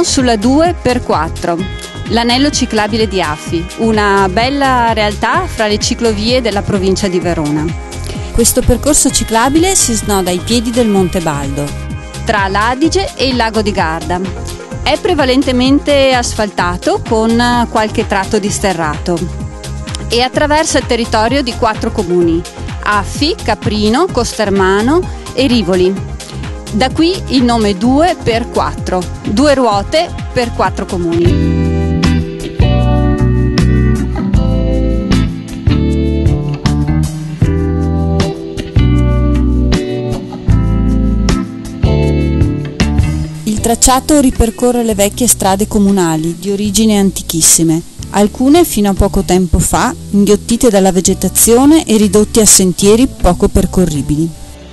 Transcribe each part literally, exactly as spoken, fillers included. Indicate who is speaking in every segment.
Speaker 1: sulla due per quattro, l'anello ciclabile di Affi, una bella realtà fra le ciclovie della provincia di Verona.
Speaker 2: Questo percorso ciclabile si snoda ai piedi del Monte Baldo,
Speaker 1: tra l'Adige e il lago di Garda. È prevalentemente asfaltato con qualche tratto disterrato e attraversa il territorio di quattro comuni: Affi, Caprino, Costermano e Rivoli. Da qui il nome due per quattro, due ruote per quattro comuni.
Speaker 2: Il tracciato ripercorre le vecchie strade comunali di origini antichissime, alcune fino a poco tempo fa inghiottite dalla vegetazione e ridotte a sentieri poco percorribili.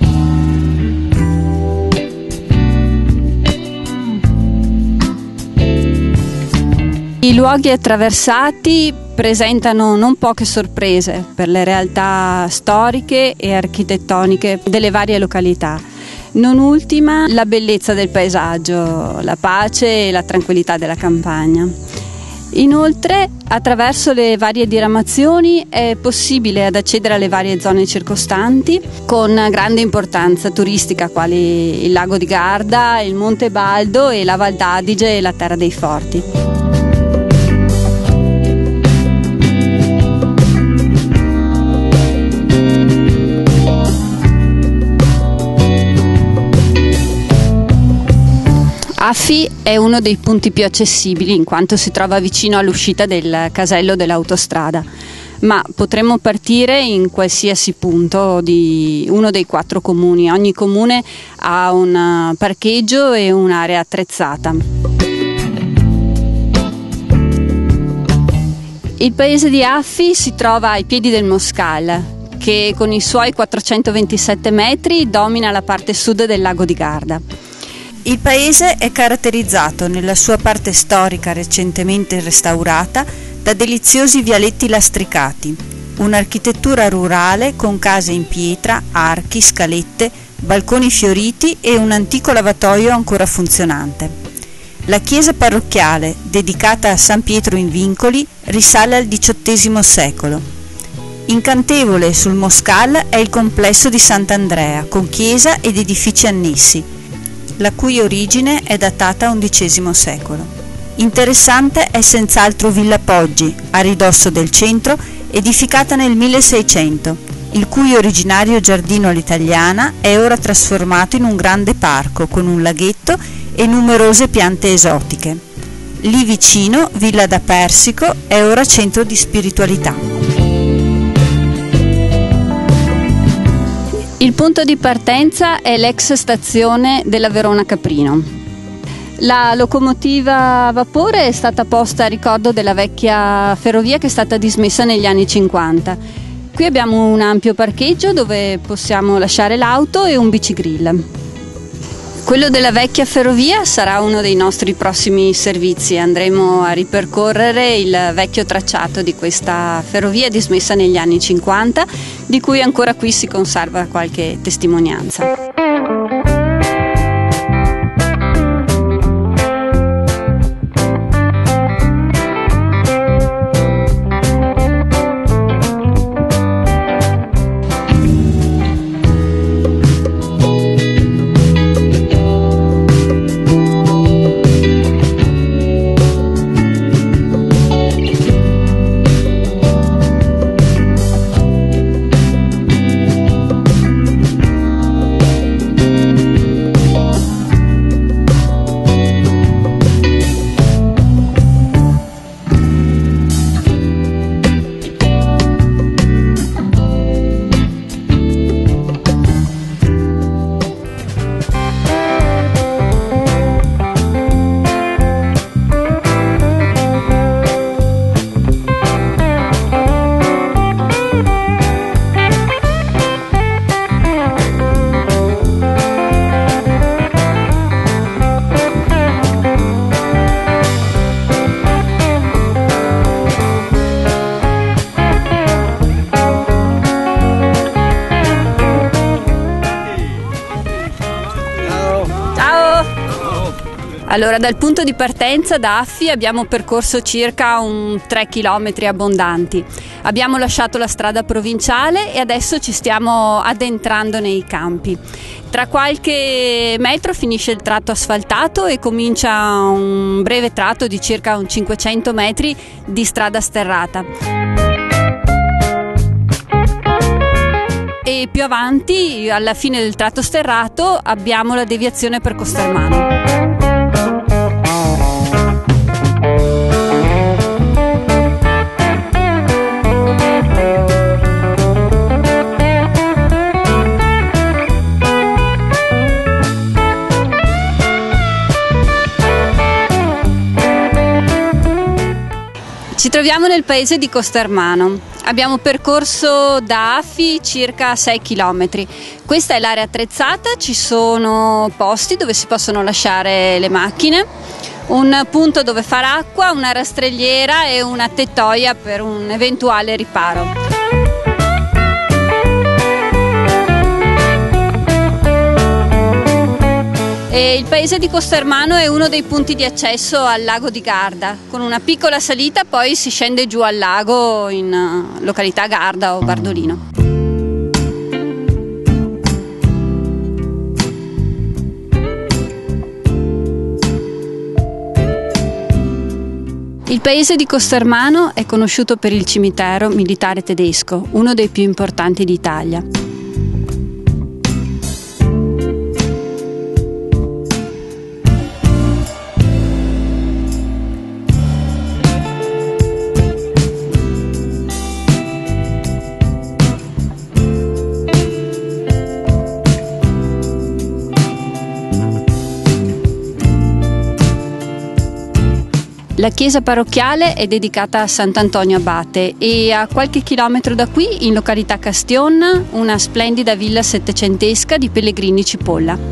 Speaker 1: I luoghi attraversati presentano non poche sorprese per le realtà storiche e architettoniche delle varie località. Non ultima la bellezza del paesaggio, la pace e la tranquillità della campagna. Inoltre, attraverso le varie diramazioni è possibile ad accedere alle varie zone circostanti con grande importanza turistica, quali il lago di Garda, il Monte Baldo e la Val d'Adige e la Terra dei Forti. Affi è uno dei punti più accessibili in quanto si trova vicino all'uscita del casello dell'autostrada, ma potremmo partire in qualsiasi punto di uno dei quattro comuni. Ogni comune ha un parcheggio e un'area attrezzata. Il paese di Affi si trova ai piedi del Moscal, che con i suoi quattrocentoventisette metri domina la parte sud del lago di Garda.
Speaker 2: Il paese è caratterizzato nella sua parte storica recentemente restaurata da deliziosi vialetti lastricati, un'architettura rurale con case in pietra, archi, scalette, balconi fioriti e un antico lavatoio ancora funzionante. La chiesa parrocchiale, dedicata a San Pietro in Vincoli, risale al diciottesimo secolo. Incantevole sul Moscal è il complesso di Sant'Andrea, con chiesa ed edifici annessi, la cui origine è datata a undicesimo secolo. Interessante è senz'altro Villa Poggi, a ridosso del centro, edificata nel milleseicento, il cui originario giardino all'italiana è ora trasformato in un grande parco con un laghetto e numerose piante esotiche. Lì vicino, Villa da Persico è ora centro di spiritualità.
Speaker 1: Il punto di partenza è l'ex stazione della Verona Caprino. La locomotiva a vapore è stata posta a ricordo della vecchia ferrovia che è stata dismessa negli anni cinquanta. Qui abbiamo un ampio parcheggio dove possiamo lasciare l'auto e un bicigrill. Quello della vecchia ferrovia sarà uno dei nostri prossimi servizi. Andremo a ripercorrere il vecchio tracciato di questa ferrovia dismessa negli anni cinquanta, di cui ancora qui si conserva qualche testimonianza. Allora, dal punto di partenza da Affi abbiamo percorso circa un tre chilometri abbondanti. Abbiamo lasciato la strada provinciale e adesso ci stiamo addentrando nei campi. Tra qualche metro finisce il tratto asfaltato e comincia un breve tratto di circa un cinquecento metri di strada sterrata. E più avanti, alla fine del tratto sterrato, abbiamo la deviazione per Costermano. Ci troviamo nel paese di Costermano. Abbiamo percorso da Affi circa sei chilometri. Questa è l'area attrezzata, ci sono posti dove si possono lasciare le macchine, un punto dove far acqua, una rastrelliera e una tettoia per un eventuale riparo. E il paese di Costermano è uno dei punti di accesso al lago di Garda. Con una piccola salita poi si scende giù al lago in località Garda o Bardolino. Il paese di Costermano è conosciuto per il cimitero militare tedesco, uno dei più importanti d'Italia. La chiesa parrocchiale è dedicata a Sant'Antonio Abate e a qualche chilometro da qui, in località Castion, una splendida villa settecentesca di Pellegrini Cipolla.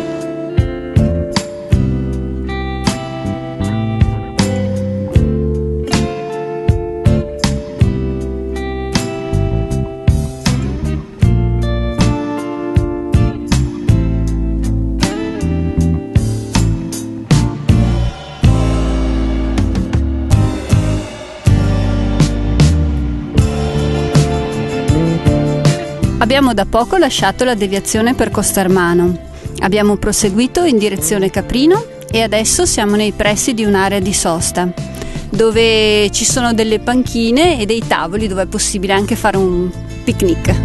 Speaker 1: Abbiamo da poco lasciato la deviazione per Costermano. Abbiamo proseguito in direzione Caprino e adesso siamo nei pressi di un'area di sosta, dove ci sono delle panchine e dei tavoli dove è possibile anche fare un picnic.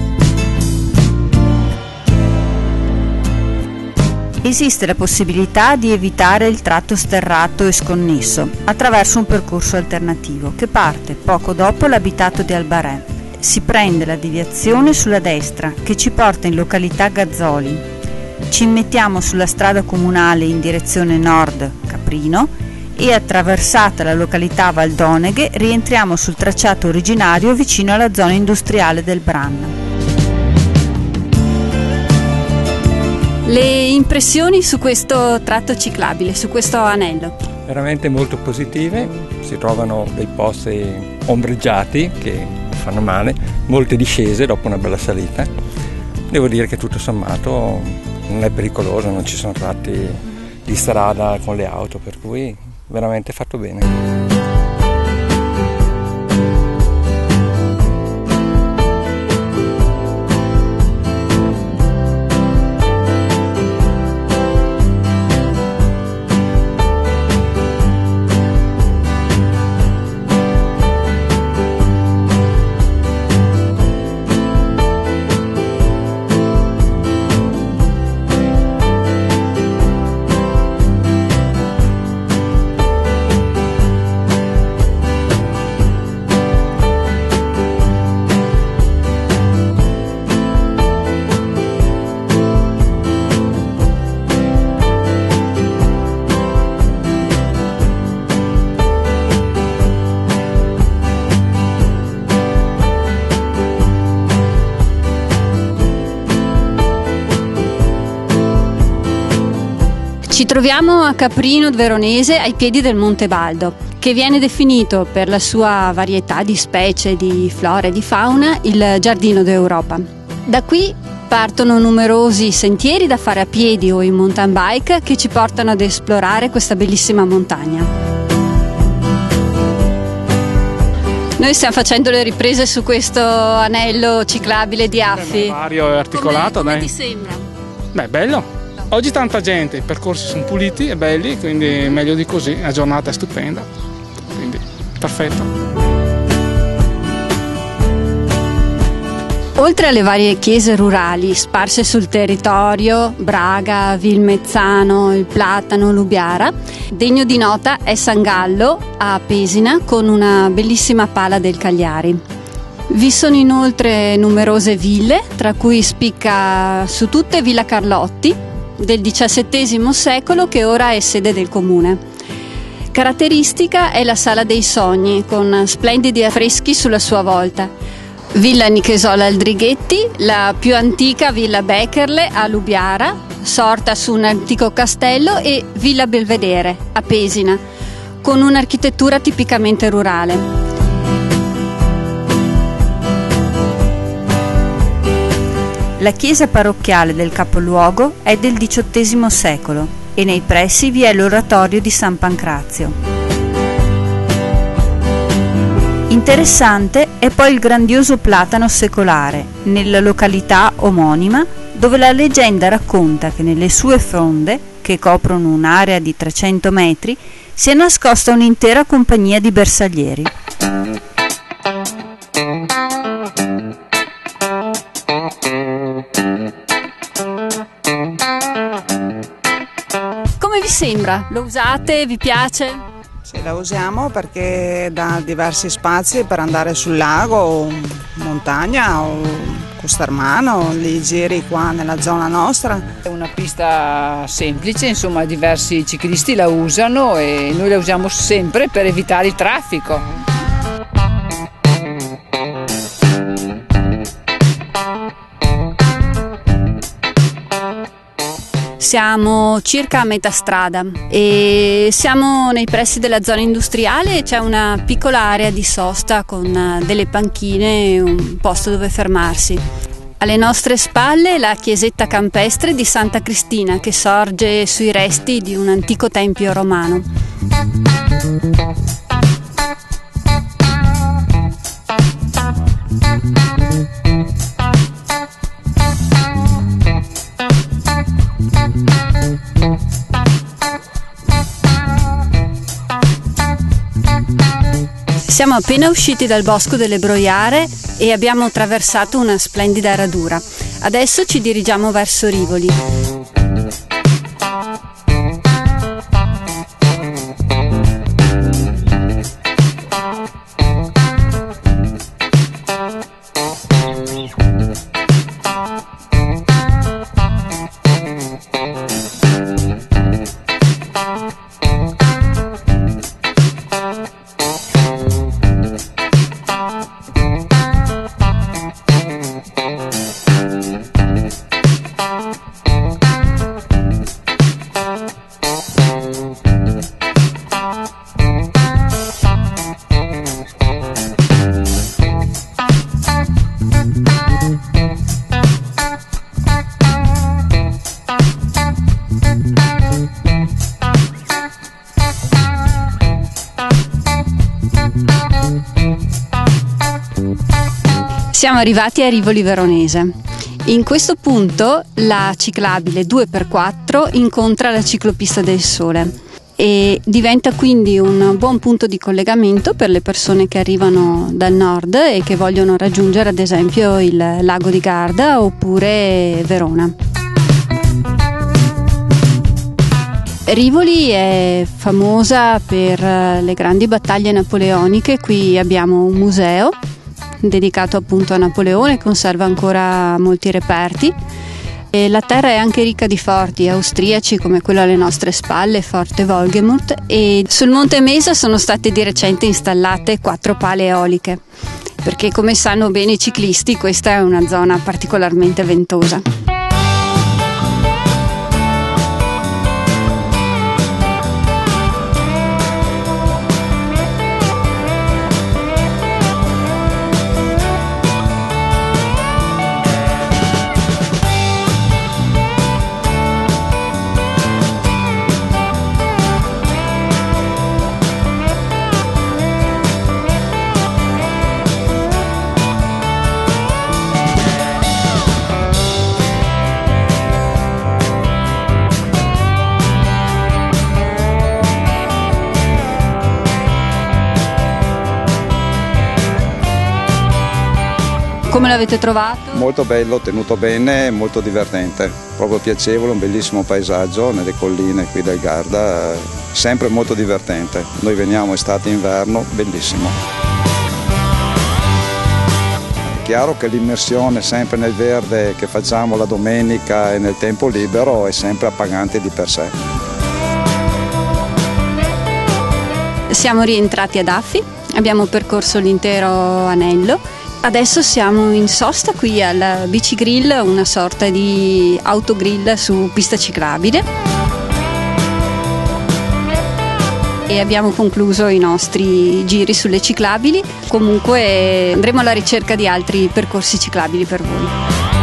Speaker 2: Esiste la possibilità di evitare il tratto sterrato e sconnesso attraverso un percorso alternativo che parte poco dopo l'abitato di Albarè. Si prende la deviazione sulla destra che ci porta in località Gazzoli. Ci immettiamo sulla strada comunale in direzione nord Caprino e, attraversata la località Valdoneghe, rientriamo sul tracciato originario vicino alla zona industriale del Bran.
Speaker 1: Le impressioni su questo tratto ciclabile, su questo anello?
Speaker 3: Veramente molto positive, si trovano dei posti ombreggiati che fanno male, molte discese dopo una bella salita. Devo dire che tutto sommato non è pericoloso, non ci sono tratti di strada con le auto, per cui veramente fatto bene.
Speaker 1: Ci troviamo a Caprino Veronese, ai piedi del Monte Baldo, che viene definito per la sua varietà di specie di flora e di fauna il giardino d'Europa. Da qui Partono numerosi sentieri da fare a piedi o in mountain bike che ci portano ad esplorare questa bellissima montagna. Noi stiamo facendo le riprese su questo anello ciclabile di Affi.
Speaker 4: Vario e articolato,
Speaker 1: come, come
Speaker 4: dai.
Speaker 1: ti sembra?
Speaker 4: Beh, bello. Oggi tanta gente, i percorsi sono puliti e belli, quindi meglio di così, la giornata è stupenda, quindi perfetto.
Speaker 1: Oltre alle varie chiese rurali sparse sul territorio, Braga, Vilmezzano, il Platano, Lubiara, degno di nota è San Gallo a Pesina con una bellissima pala del Cagliari. Vi sono inoltre numerose ville, tra cui spicca su tutte Villa Carlotti del diciassettesimo secolo che ora è sede del comune. Caratteristica è la Sala dei Sogni con splendidi affreschi sulla sua volta. Villa Nichesola Aldrighetti, la più antica Villa Beckerle a Lubiara, sorta su un antico castello, e Villa Belvedere a Pesina, con un'architettura tipicamente rurale.
Speaker 2: La chiesa parrocchiale del capoluogo è del diciottesimo secolo e nei pressi vi è l'oratorio di San Pancrazio. Interessante è poi il grandioso platano secolare, nella località omonima, dove la leggenda racconta che nelle sue fronde, che coprono un'area di trecento metri, si è nascosta un'intera compagnia di bersaglieri.
Speaker 1: Come vi sembra? Lo usate? Vi piace?
Speaker 5: Sì, la usiamo perché dà diversi spazi per andare sul lago, o montagna o Costermano, li giri qua nella zona nostra.
Speaker 6: È una pista semplice, insomma diversi ciclisti la usano e noi la usiamo sempre per evitare il traffico.
Speaker 1: Siamo circa a metà strada e siamo nei pressi della zona industriale. C'è una piccola area di sosta con delle panchine e un posto dove fermarsi. Alle nostre spalle la chiesetta campestre di Santa Cristina, che sorge sui resti di un antico tempio romano. Siamo appena usciti dal bosco delle Broiare e abbiamo attraversato una splendida radura. Adesso ci dirigiamo verso Rivoli. Siamo arrivati a Rivoli Veronese. In questo punto la ciclabile due per quattro incontra la ciclopista del Sole e diventa quindi un buon punto di collegamento per le persone che arrivano dal nord e che vogliono raggiungere ad esempio il lago di Garda oppure Verona. Rivoli è famosa per le grandi battaglie napoleoniche. Qui abbiamo un museo dedicato appunto a Napoleone, conserva ancora molti reperti. E la terra è anche ricca di forti austriaci come quello alle nostre spalle, Forte Wolgemut, e sul Monte Mesa sono state di recente installate quattro pale eoliche, perché come sanno bene i ciclisti questa è una zona particolarmente ventosa. Come l'avete trovato?
Speaker 7: Molto bello, tenuto bene, molto divertente, proprio piacevole, un bellissimo paesaggio nelle colline qui del Garda, sempre molto divertente. Noi veniamo estate e inverno, bellissimo. È chiaro che l'immersione sempre nel verde che facciamo la domenica e nel tempo libero è sempre appagante di per sé.
Speaker 1: Siamo rientrati ad Affi, abbiamo percorso l'intero anello. Adesso siamo in sosta qui al Bicigrill, una sorta di autogrill su pista ciclabile. E abbiamo concluso i nostri giri sulle ciclabili. Comunque andremo alla ricerca di altri percorsi ciclabili per voi.